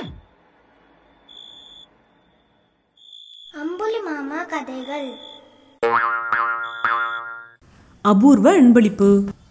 அம்புலி மாமா கதைகள். அபூர்வ அன்பளிப்பு.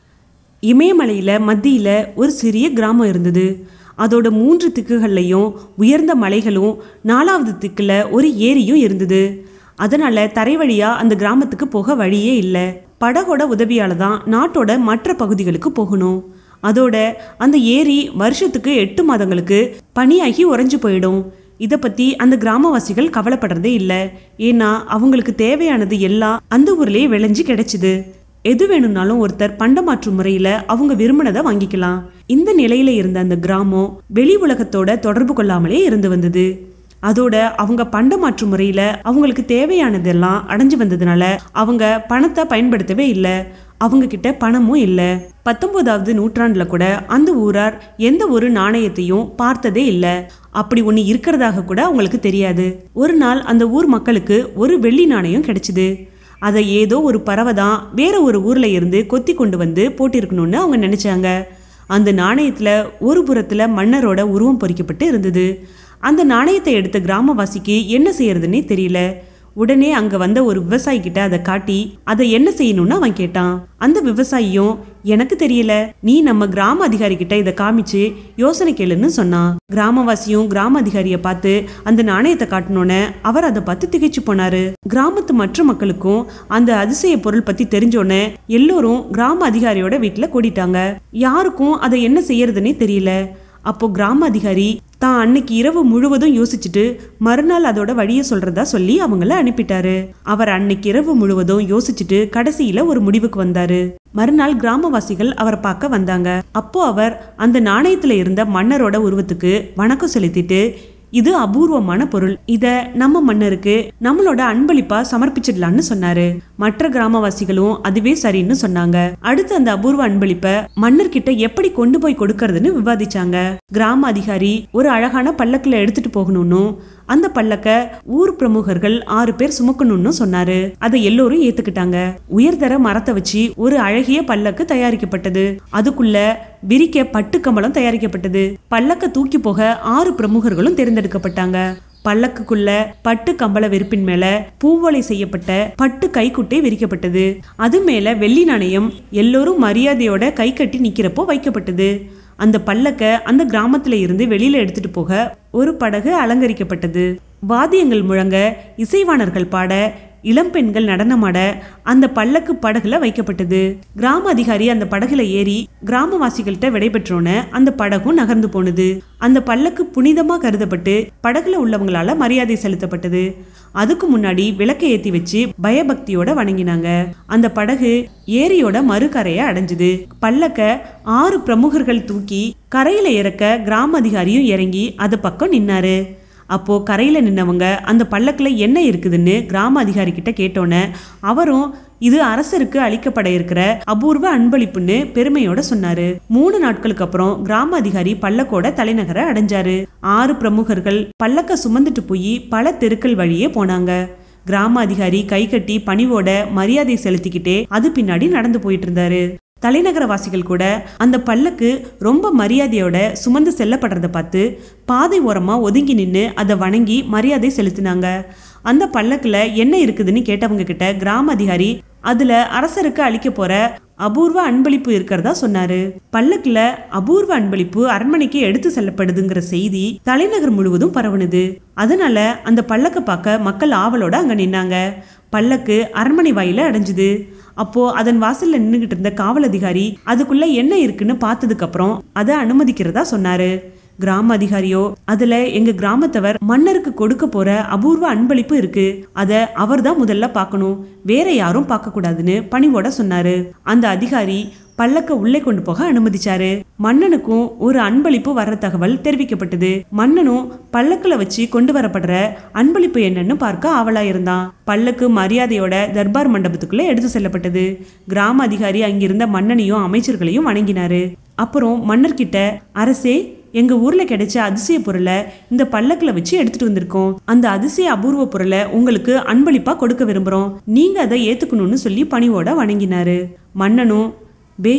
இமயமலையில மத்தியில ஒரு சிறிய கிராமம் இருந்தது. அதோட 3 திக்குகள்லையும் உயர்ந்த மலைகளும் 4வது திக்குல ஒரு ஏரியும் இருந்தது. அதனால தரை வழியா அந்த கிராமத்துக்கு போக வழியே இல்லை. படகோட உதவியால தான் நாட்டோட மற்ற பகுதிகளுக்கு போகணும். அதோட அந்த ஏரி வருஷத்துக்கு 8 மாதங்களுக்கு பனியாகி உறைஞ்சு போயிடும். இதை பத்தி அந்த கிராமவாசிகள் கவலைப்படுறதே இல்லை. ஏன்னா அவங்களுக்கு தேவையானது எல்லாம் அந்த ஊர்லயே விளைஞ்சு கிடைச்சிது. எது வேணும்னாலும் ஒருத்தர் பண்டமாற்று முறையில அவங்க விரும்பினதை வாங்கிக்கலாம். இந்த நிலையில இருந்த அந்த கிராமம் வெளி உலகத்தோட தொடர்பு கொள்ளாமலே இருந்து வந்தது. அதோட அவங்க பண்டமாற்று முறையில அவங்களுக்கு தேவையானதெல்லாம் அடைஞ்சு வந்ததுனால அவங்க பணத்தை பயன்படுத்தவே இல்லை. அவங்க கிட்ட பணமும் இல்லை. 19வது நூற்றாண்டுல கூட அந்த ஊரார் எந்த ஒரு நாணயத்தையும் பார்த்ததே இல்லை. அப்படி ஒண்ணு இருக்கிறதாக கூட அவங்களுக்கு தெரியாது. ஒரு நாள் அந்த ஊர் மக்களுக்கு ஒரு வெள்ளி நாணயம் கிடைச்சிது. அதை ஏதோ ஒரு பறவை தான் வேற ஒரு ஊர்ல இருந்து கொத்தி கொண்டு வந்து போட்டிருக்கணும்னு அவங்க நினைச்சாங்க. அந்த நாணயத்துல ஒரு புறத்துல மன்னரோட உருவம் பொறிக்கப்பட்டு இருந்தது. அந்த நாணயத்தை எடுத்த கிராமவாசிக்கு என்ன செய்யறதுன்னே தெரியல. உடனே அங்க வந்த ஒரு விவசாயி கிட்ட அதை காட்டி அதை என்ன செய்யணும்னு அவன் கேட்டான். அந்த விவசாயியும் எனக்கு தெரியல, நீ நம்ம கிராம அதிகாரி கிட்ட இதை காமிச்சு யோசனை கேளுன்னு சொன்னான். கிராமவாசியும் கிராம அதிகாரிய பார்த்து அந்த நாணயத்தை காட்டணுன்னு அவர் அதை பார்த்து திகைச்சு போனாரு. கிராமத்து மற்ற மக்களுக்கும் அந்த அதிசய பொருள் பத்தி தெரிஞ்சோன்னு எல்லோரும் கிராம அதிகாரியோட வீட்டுல கூடிட்டாங்க. யாருக்கும் அதை என்ன செய்யறதுன்னே தெரியல. அப்போ கிராம அதிகாரி தான் அன்னைக்கு இரவு முழுவதும் யோசிச்சுட்டு மறுநாள் அதோட வழியை சொல்றதா சொல்லி அவங்கள அனுப்பிட்டாரு. அவர் அன்னைக்கு இரவு முழுவதும் யோசிச்சுட்டு கடைசியில ஒரு முடிவுக்கு வந்தாரு. மறுநாள் கிராமவாசிகள் அவரை பார்க்க வந்தாங்க. அப்போ அவர் அந்த நாணயத்துல இருந்த மன்னரோட உருவத்துக்கு வணக்கம் செலுத்திட்டு, இது அபூர்வமான பொருள், இத நம்ம மன்னருக்கு நம்மளோட அன்பளிப்பா சமர்ப்பிச்சிடலான்னு சொன்னாரு. மற்ற கிராமவாசிகளும் அதுவே சரின்னு சொன்னாங்க. அடுத்து அந்த அபூர்வ அன்பளிப்ப மன்னர்கிட்ட எப்படி கொண்டு போய் கொடுக்கறதுன்னு விவாதிச்சாங்க. கிராம அதிகாரி ஒரு அழகான பல்லக்குல எடுத்துட்டு போகணும்னு, அந்த பல்லக்க ஊர் பிரமுகர்கள் 6 பேர் சுமக்கணும்னு சொன்னாரு. அதை எல்லோரும் ஏத்துக்கிட்டாங்க. உயர்தர மரத்தை வச்சு ஒரு அழகிய பல்லக்கு தயாரிக்கப்பட்டது. அதுக்குள்ள விரிக்க பட்டு கம்பளம் தயாரிக்கப்பட்டது. பல்லக்க தூக்கி போக 6 பிரமுகர்களும் தேர்ந்தெடுக்கப்பட்டாங்க. பல்லக்குக்குள்ள பட்டு கம்பள விரிப்பின் மேல பூவலை செய்யப்பட்ட பட்டு கைக்குட்டை விரிக்கப்பட்டது. அது மேல வெள்ளி நாணயம் எல்லோரும் மரியாதையோட கை கட்டி நிக்கிறப்போ வைக்கப்பட்டது. அந்த பல்லக்க அந்த கிராமத்துல இருந்து வெளியில எடுத்துட்டு போக ஒரு படகு அலங்கரிக்கப்பட்டது. வாத்தியங்கள் முழங்க, இசைவாணர்கள் பாட, இளம்பெண்கள் நடனமாட அந்த பல்லக்கு படகுல வைக்கப்பட்டது. கிராம அதிகாரி அந்த படகுல ஏறி கிராமவாசிகள்கிட்ட விடைபெற்றோன்னு அந்த படகும் நகர்ந்து போனது. அந்த பல்லக்கு புனிதமா கருதப்பட்டு படகுல உள்ளவங்களால மரியாதை செலுத்தப்பட்டது. அதுக்கு முன்னாடி விளக்கை ஏத்தி வச்சு பயபக்தியோட வணங்கினாங்க. அந்த படகு ஏரியோட மறுகரைய அடைஞ்சது. பல்லக்க 6 பிரமுகர்கள் தூக்கி கரையில இறக்க கிராம அதிகாரியும் இறங்கி அது பக்கம் நின்னாரு. அப்போ கரையில நின்னவங்க அந்த பல்லக்குல என்ன இருக்குதுன்னு கிராம அதிகாரி கிட்ட கேட்டோன்னே அவரும் இது அரசருக்கு அளிக்கப்பட இருக்கிற அபூர்வ அன்பளிப்புன்னு பெருமையோட சொன்னாரு. 3 நாட்களுக்கு அப்புறம் கிராம அதிகாரி பல்லக்கோட தலைநகரை அடைஞ்சாரு. 6 பிரமுகர்கள் பல்லக்க சுமந்துட்டு போய் பல தெருக்கள் வழியே போனாங்க. கிராம அதிகாரி கை கட்டி பணிவோட மரியாதை செலுத்திக்கிட்டே அது பின்னாடி நடந்து போயிட்டு இருந்தாரு. தலைநகரவாசிகள் கூட அந்த பல்லக்கு ரொம்ப மரியாதையோட சுமந்து செல்லப்படுறத பார்த்து பாதை ஓரமா ஒதுங்கி நின்று அதை வணங்கி மரியாதை செலுத்தினாங்க. அந்த பல்லக்குல என்ன இருக்குதுன்னு கேட்டவங்க கிட்ட கிராம அதிகாரி அதுல அரசருக்கு அளிக்க போற அபூர்வ அன்பளிப்பு இருக்கிறதா சொன்னாரு. பல்லக்குல அபூர்வ அன்பளிப்பு அரண்மனைக்கு எடுத்து செல்லப்படுதுங்கிற செய்தி தலைநகர் முழுவதும் பரவுனது. அதனால அந்த பல்லக்க பார்க்க மக்கள் ஆவலோட அங்க நின்னாங்க. பல்லக்கு அரண்மனை வாயில அடைஞ்சுது. அப்போ அதன் வாசல்ல நின்னுகிட்டு இருந்த காவல் அதிகாரி அதுக்குள்ள என்ன இருக்குன்னு பார்த்ததுக்கு அப்புறம் அதை அனுமதிக்கிறதா சொன்னாரு. கிராம அதிகாரியோ அதுல எங்க கிராமத்தவர் மன்னருக்கு கொடுக்க போற அபூர்வ அன்பளிப்பு இருக்கு, அத அவர் தான் முதல்ல பார்க்கணும், வேற யாரும் பார்க்க கூடாதுன்னு பணிவோட சொன்னாரு. அந்த அதிகாரி பல்லக்க உள்ளே கொண்டு போக அனுமதிச்சாரு. மன்னனுக்கும் ஒரு அன்பளிப்பு வர்ற தகவல் தெரிவிக்கப்பட்டது. மன்னனும் பல்லக்குல வச்சு கொண்டு வரப்படுற அன்பளிப்பு என்னன்னு பார்க்க ஆவலா இருந்தான். பல்லக்கு மரியாதையோட தர்பார் மண்டபத்துக்குள்ள எடுத்து செல்லப்பட்டது. கிராம அதிகாரி அங்கிருந்த மன்னனையும் அமைச்சர்களையும் வணங்கினாரு. அப்புறம் மன்னர்கிட்ட, அரசே, எங்க ஊர்ல கிடைச்ச அதிசய பொருளை இந்த பல்லக்குல வச்சு எடுத்துட்டு வந்திருக்கோம். அந்த அதிசய அபூர்வ பொருளை உங்களுக்கு அன்பளிப்பா கொடுக்க விரும்புறோம், நீங்க அதை ஏத்துக்கணும்னு சொல்லி பணிவோட வணங்கினாரு. மன்னனும், பேஷ்,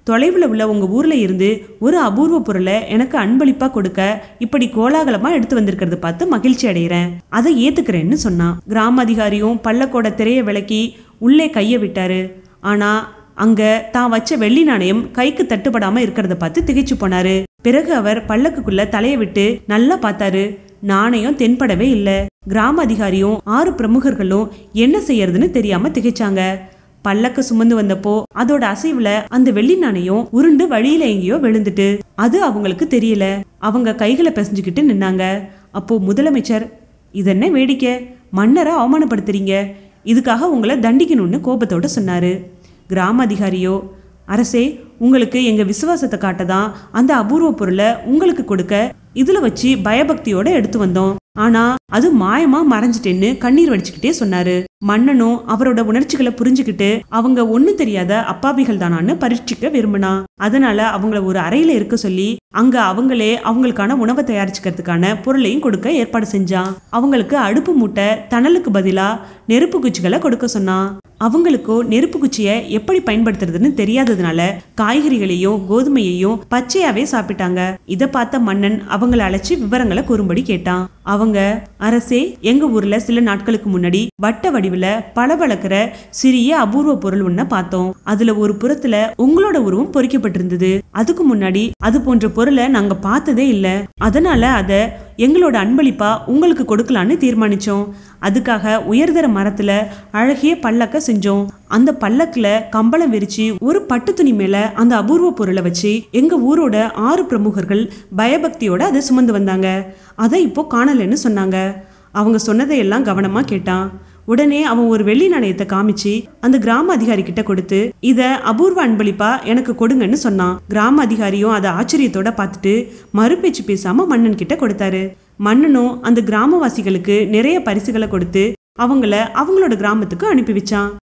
தொலைவில் உள்ள உங்க ஊர்ல இருந்து ஒரு அபூர்வ பொருளை எனக்கு அன்பளிப்பா கொடுக்க இப்படி கோலாகலமா எடுத்து வந்திருக்கிறது பார்த்து மகிழ்ச்சி அடைகிறேன், அதை ஏத்துக்கிறேன்னு சொன்னான். கிராம அதிகாரியும் பல்லக்கோட திரைய விலக்கி உள்ளே கையை விட்டாரு. ஆனா அங்க தான் வச்ச வெள்ளி நாணயம் கைக்கு தட்டுப்படாம இருக்கிறத பார்த்து திகைச்சு போனாரு. பிறகு அவர் பல்லக்குக்குள்ள தலையை விட்டு நல்லா பார்த்தாரு. நாணயம் தென்படவே இல்லை. கிராம அதிகாரியும் 6 பிரமுகர்களும் என்ன செய்யறதுன்னு தெரியாம திகைச்சாங்க. பல்லக்க சுமந்து வந்தப்போ அதோட அசைவுல அந்த வெள்ளி நாணயம் உருண்டு வழியில எங்கேயோ விழுந்துட்டு அது அவங்களுக்கு தெரியல. அவங்க கைகளை பிசைஞ்சுக்கிட்டு நின்னாங்க. அப்போ முதலமைச்சர், இதென்ன வேடிக்கை, மன்னரை அவமானப்படுத்துறீங்க, இதுக்காக உங்களை தண்டிக்கணும்னு கோபத்தோட சொன்னாரு. கிராம அதிகாரியோ, அரசே, உங்களுக்கு எங்க விசுவாசத்தை காட்டதான் அந்த அபூர்வ பொருளை உங்களுக்கு கொடுக்க இதுல வச்சு பயபக்தியோட எடுத்து வந்தோம். ஆனா அது மாயமா மறைஞ்சிட்டேன்னு கண்ணீர் வடிச்சுக்கிட்டே சொன்னாரு. மன்னனும் அவரோட உணர்ச்சிகளை புரிஞ்சுக்கிட்டு அவங்க ஒண்ணும் தெரியாத அப்பாவிகள் தானான்னு பரீட்சிக்க விரும்பினா. அதனால அவங்கள ஒரு அறையில இருக்க சொல்லி அங்க அவங்களே அவங்களுக்கான உணவை தயாரிச்சுக்கிறதுக்கான பொருளையும் கொடுக்க ஏற்பாடு செஞ்சான். அவங்களுக்கு அடுப்பு மூட்டை, தணலுக்கு பதிலா நெருப்பு குச்சிகளை கொடுக்க சொன்னான். அவங்களுக்கோ நெருப்பு குச்சியை எப்படி பயன்படுத்துறதுன்னு தெரியாததுனால காய்கறிகளையும் கோதுமையையும் பச்சையாவே சாப்பிட்டாங்க. இதை பார்த்த மன்னன் அவங்களை அழைச்சி விவரங்களை கூறும்படி கேட்டான். அவங்க, அரசே, எங்க ஊர்ல சில நாட்களுக்கு முன்னாடி வட்ட வடிவுல பளபளக்கிற சிறிய அபூர்வ பொருள் ஒன்ன பார்த்தோம். அதுல ஒரு புறத்துல உங்களோட உருவம் பொறிக்கப்பட்டிருந்தது. அதுக்கு முன்னாடி அது போன்ற பொருளை நாங்க பார்த்ததே இல்ல. அதனால அத எங்களோட அன்பளிப்பா உங்களுக்கு கொடுக்கலான்னு தீர்மானிச்சோம். அதுக்காக உயர்தர மரத்துல அழகிய பல்லக்க செஞ்சோம். அந்த பல்லக்குல கம்பளம் விரிச்சு ஒரு பட்டு துணி மேல அந்த அபூர்வ பொருளை வச்சு எங்க ஊரோட 6 பிரமுகர்கள் பயபக்தியோட அதை சுமந்து வந்தாங்க. அதை இப்போ காணலன்னு சொன்னாங்க. அவங்க சொன்னதையெல்லாம் கவனமா கேட்டான். உடனே அவன் ஒரு வெள்ளி நாணயத்தை காமிச்சு அந்த கிராம அதிகாரி கிட்ட கொடுத்து இத அபூர்வ அன்பளிப்பா எனக்கு கொடுங்கன்னு சொன்னான். கிராம அதிகாரியும் அதை ஆச்சரியத்தோட பார்த்துட்டு மறுபேச்சு பேசாம மன்னன் கிட்ட கொடுத்தாரு. மன்னனும் அந்த கிராமவாசிகளுக்கு நிறைய பரிசுகளை கொடுத்து அவங்கள அவங்களோட கிராமத்துக்கு அனுப்பி வச்சான்.